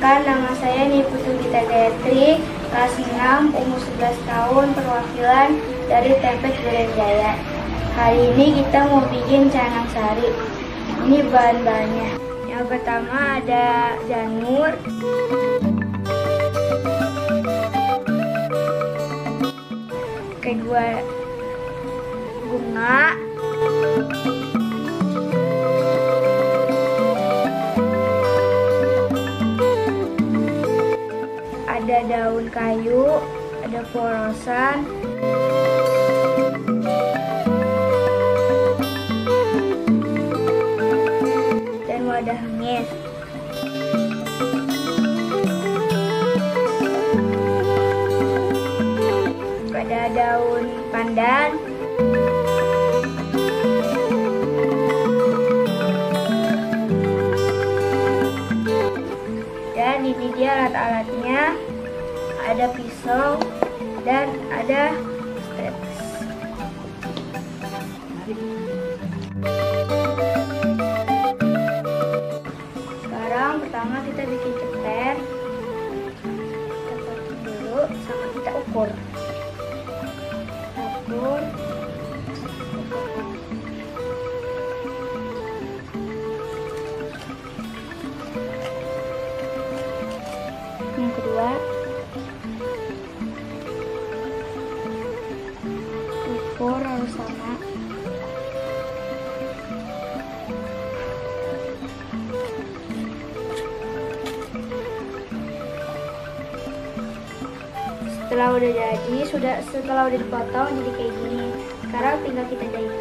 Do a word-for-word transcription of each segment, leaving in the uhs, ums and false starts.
Perkenalkan, nama saya Niputu Gita Gayatri, kelas enam, umur sebelas tahun, perwakilan dari T P Duren Jaya. Hari ini kita mau bikin canang sari. Ini bahan-bahannya. Yang pertama ada janur, kedua bunga, ada daun kayu, ada porosan, dan wadah mie. Ada daun pandan, dan ini dia alat-alatnya. Ada pisau dan ada stretch. Sekarang pertama kita bikin ceper. Kita potong dulu sama kita ukur. Ukur. Yang kedua, ukur harus sama. Setelah udah jadi, sudah setelah udah dipotong jadi kayak gini. Sekarang tinggal kita jahit.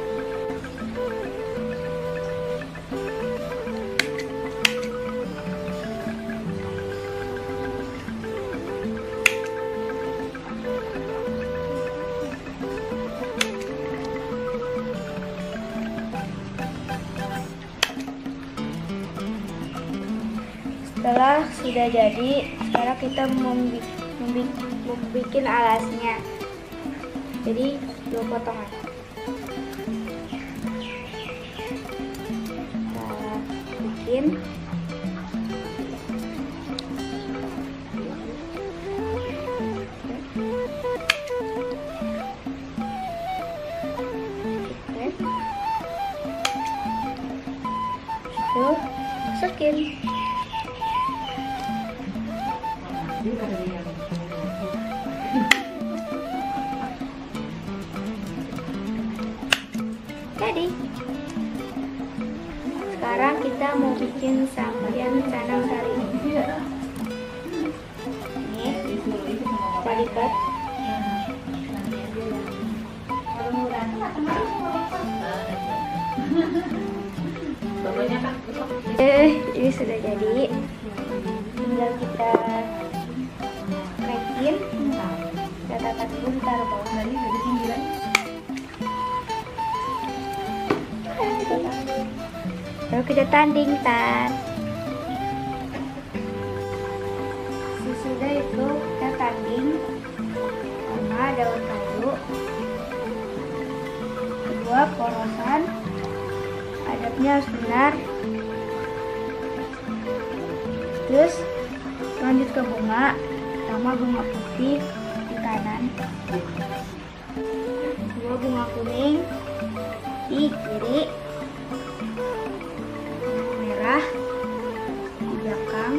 Setelah sudah jadi, sekarang kita membuat membuat alasnya. Jadi dua potongan. Kita bikin. Itu masukin. Jadi sekarang kita mau bikin sajian canang sari. Ini kita lipat. Eh, ini sudah jadi. Tinggal kita krekin. Kita tata dulu, taruh bawah lagi dari pinggiran. Lalu kita tanding, Tan. Sesudah itu kita tanding sama daun kayu, kedua porosan, adabnya harus benar. Terus lanjut ke bunga, sama bunga putih di kanan, dua bunga kuning di kiri, merah di belakang,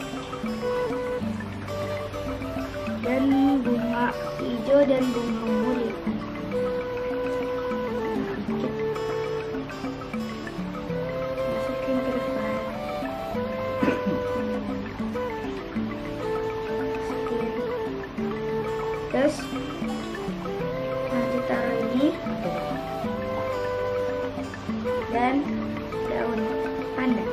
dan bunga hijau dan bunga ungu di masukin ke depan. Terus nanti taruh ini dan daun pandan.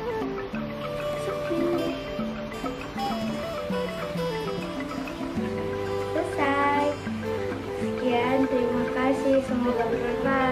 Selesai. Sekian, terima kasih, semoga bermanfaat.